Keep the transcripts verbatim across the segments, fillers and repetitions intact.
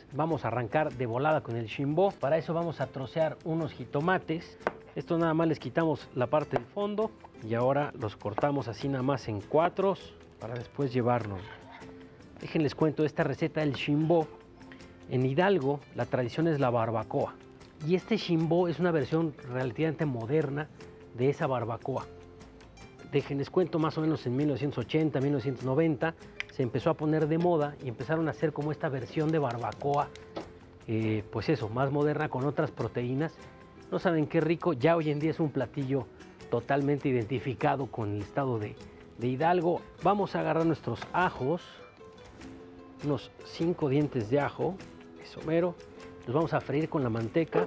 vamos a arrancar de volada con el Shimbo. Para eso vamos a trocear unos jitomates. Esto nada más les quitamos la parte del fondo y ahora los cortamos así nada más en cuatros para después llevarlos. Déjenles cuento esta receta del Shimbo. En Hidalgo la tradición es la barbacoa y este Shimbo es una versión relativamente moderna de esa barbacoa. Déjenles cuento, más o menos en mil novecientos ochenta, mil novecientos noventa se empezó a poner de moda y empezaron a hacer como esta versión de barbacoa, eh, pues eso, más moderna con otras proteínas. No saben qué rico, ya hoy en día es un platillo totalmente identificado con el estado de, de Hidalgo. Vamos a agarrar nuestros ajos, unos cinco dientes de ajo, eso mero, los vamos a freír con la manteca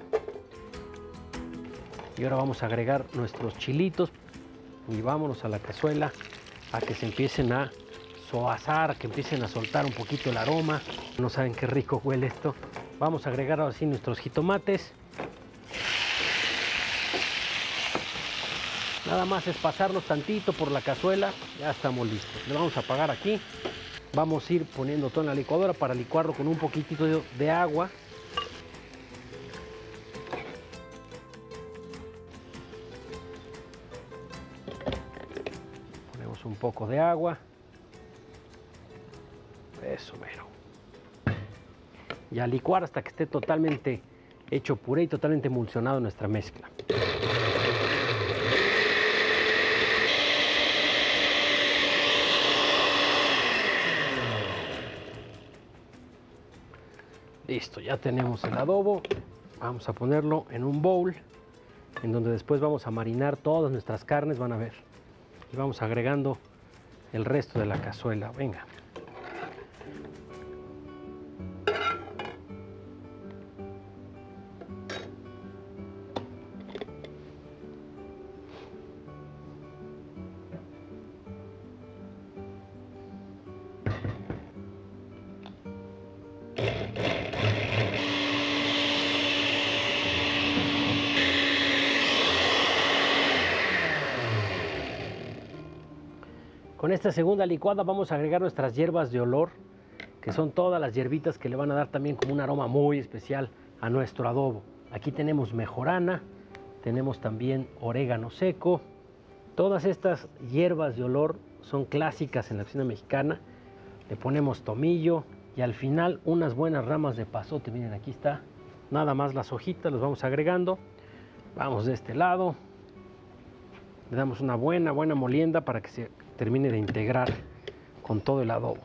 y ahora vamos a agregar nuestros chilitos y vámonos a la cazuela a que se empiecen a soazar, que empiecen a soltar un poquito el aroma. No saben qué rico huele esto. Vamos a agregar ahora sí nuestros jitomates. Nada más es pasarlos tantito por la cazuela, ya estamos listos. Le vamos a apagar aquí. Vamos a ir poniendo todo en la licuadora para licuarlo con un poquitito de, de agua. Ponemos un poco de agua. Eso, mero. Y a licuar hasta que esté totalmente hecho puré y totalmente emulsionado nuestra mezcla. Listo, ya tenemos el adobo. Vamos a ponerlo en un bowl en donde después vamos a marinar todas nuestras carnes, van a ver. Y vamos agregando el resto de la cazuela. Venga. Con esta segunda licuada vamos a agregar nuestras hierbas de olor, que son todas las hierbitas que le van a dar también como un aroma muy especial a nuestro adobo. Aquí tenemos mejorana, tenemos también orégano seco. Todas estas hierbas de olor son clásicas en la cocina mexicana. Le ponemos tomillo y al final unas buenas ramas de pasote. Miren, aquí está. Nada más las hojitas, los vamos agregando. Vamos de este lado. Le damos una buena, buena molienda para que se termine de integrar con todo el adobo.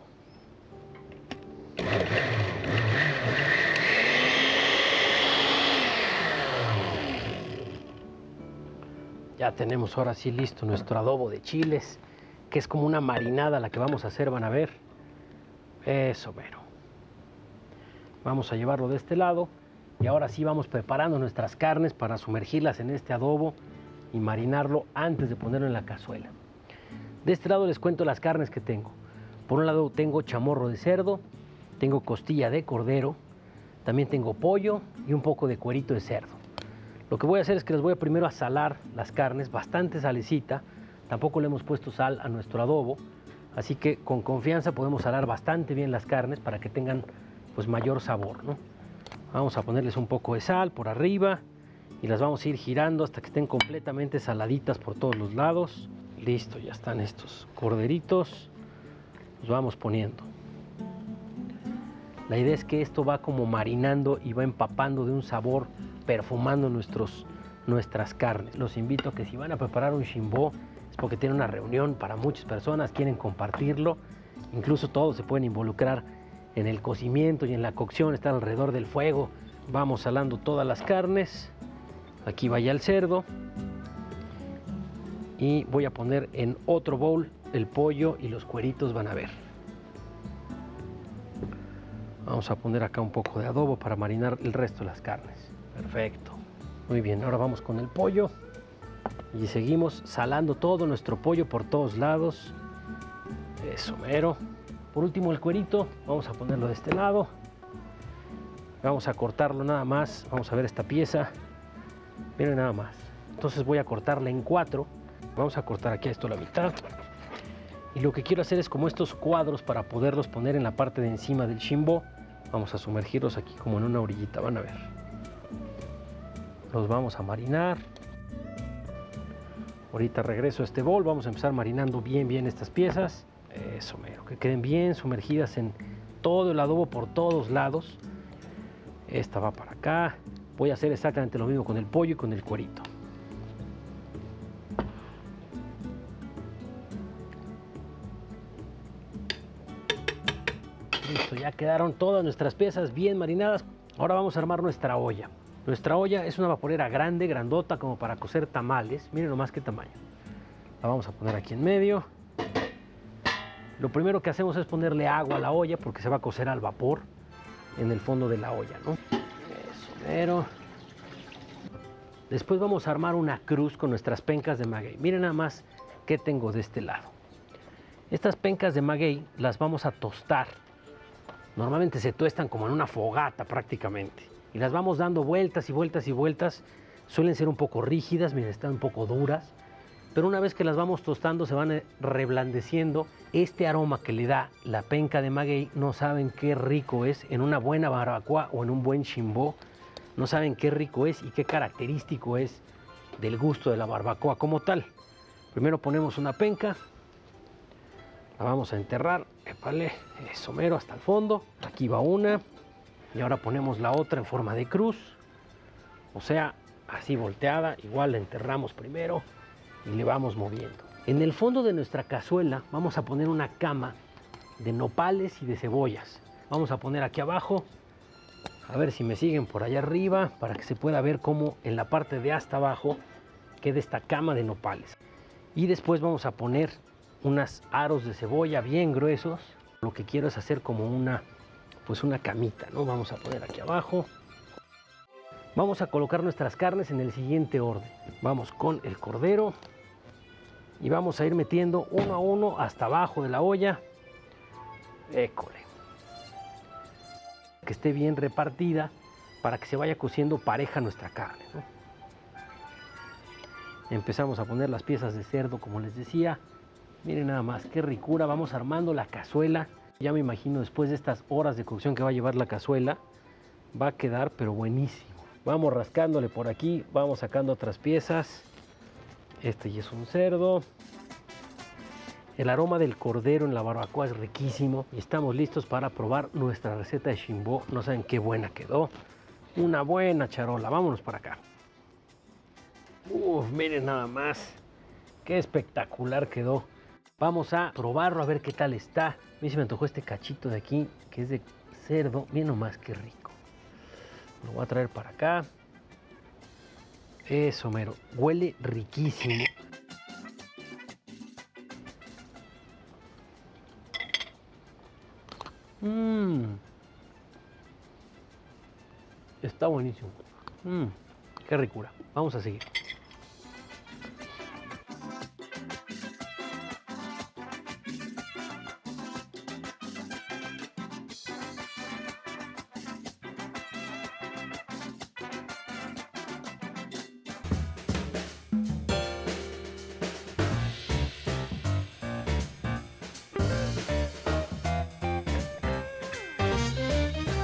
Ya tenemos ahora sí listo nuestro adobo de chiles, que es como una marinada la que vamos a hacer, van a ver. Eso, mero. Vamos a llevarlo de este lado y ahora sí vamos preparando nuestras carnes para sumergirlas en este adobo y marinarlo antes de ponerlo en la cazuela. De este lado les cuento las carnes que tengo. Por un lado tengo chamorro de cerdo, tengo costilla de cordero, también tengo pollo y un poco de cuerito de cerdo. Lo que voy a hacer es que les voy a primero a salar las carnes, bastante salecita. Tampoco le hemos puesto sal a nuestro adobo, así que con confianza podemos salar bastante bien las carnes para que tengan pues mayor sabor, ¿no? Vamos a ponerles un poco de sal por arriba y las vamos a ir girando hasta que estén completamente saladitas por todos los lados. Listo, ya están estos corderitos, los vamos poniendo. La idea es que esto va como marinando y va empapando de un sabor, perfumando nuestros, nuestras carnes. Los invito a que si van a preparar un Shimbo es porque tienen una reunión para muchas personas, quieren compartirlo, incluso todos se pueden involucrar en el cocimiento y en la cocción, estar alrededor del fuego. Vamos salando todas las carnes, aquí vaya el cerdo. Y voy a poner en otro bowl el pollo y los cueritos, van a ver. Vamos a poner acá un poco de adobo para marinar el resto de las carnes. Perfecto. Muy bien, ahora vamos con el pollo y seguimos salando todo nuestro pollo por todos lados. Eso mero. Por último el cuerito, vamos a ponerlo de este lado. Vamos a cortarlo nada más. Vamos a ver esta pieza. Miren nada más. Entonces voy a cortarla en cuatro. Vamos a cortar aquí esto a la mitad. Y lo que quiero hacer es como estos cuadros para poderlos poner en la parte de encima del Shimbo Vamos a sumergirlos aquí como en una orillita, van a ver. Los vamos a marinar. Ahorita regreso a este bol, vamos a empezar marinando bien, bien estas piezas. Eso, mero, que queden bien sumergidas en todo el adobo por todos lados. Esta va para acá. Voy a hacer exactamente lo mismo con el pollo y con el cuerito. Listo, ya quedaron todas nuestras piezas bien marinadas. Ahora vamos a armar nuestra olla. Nuestra olla es una vaporera grande, grandota, como para cocer tamales. Miren nomás qué tamaño. La vamos a poner aquí en medio. Lo primero que hacemos es ponerle agua a la olla porque se va a cocer al vapor en el fondo de la olla, ¿no? Eso, mero. Después vamos a armar una cruz con nuestras pencas de maguey. Miren nada más qué tengo de este lado. Estas pencas de maguey las vamos a tostar. Normalmente se tuestan como en una fogata prácticamente. Y las vamos dando vueltas y vueltas y vueltas. Suelen ser un poco rígidas, miren, están un poco duras. Pero una vez que las vamos tostando se van reblandeciendo. Este aroma que le da la penca de maguey, no saben qué rico es en una buena barbacoa o en un buen chimbó. No saben qué rico es y qué característico es del gusto de la barbacoa como tal. Primero ponemos una penca. La vamos a enterrar, épale, eso mero, hasta el fondo. Aquí va una. Y ahora ponemos la otra en forma de cruz. O sea, así volteada. Igual la enterramos primero y le vamos moviendo. En el fondo de nuestra cazuela vamos a poner una cama de nopales y de cebollas. Vamos a poner aquí abajo. A ver si me siguen por allá arriba para que se pueda ver cómo en la parte de hasta abajo queda esta cama de nopales. Y después vamos a poner unos aros de cebolla bien gruesos. Lo que quiero es hacer como una, pues una camita, ¿no? Vamos a poner aquí abajo. Vamos a colocar nuestras carnes en el siguiente orden. Vamos con el cordero y vamos a ir metiendo uno a uno hasta abajo de la olla. École. Que esté bien repartida para que se vaya cociendo pareja nuestra carne, ¿no? Empezamos a poner las piezas de cerdo, como les decía. Miren nada más, qué ricura. Vamos armando la cazuela. Ya me imagino después de estas horas de cocción que va a llevar la cazuela, va a quedar pero buenísimo. Vamos rascándole por aquí, vamos sacando otras piezas. Este ya es un cerdo. El aroma del cordero en la barbacoa es riquísimo. Y estamos listos para probar nuestra receta de chimbó. No saben qué buena quedó. Una buena charola. Vámonos para acá. Uf, miren nada más. Qué espectacular quedó. Vamos a probarlo a ver qué tal está. A mí se me antojó este cachito de aquí, que es de cerdo. Miren nomás qué rico. Lo voy a traer para acá. Eso, mero. Huele riquísimo. Mmm. Está buenísimo. Mmm. Qué ricura. Vamos a seguir.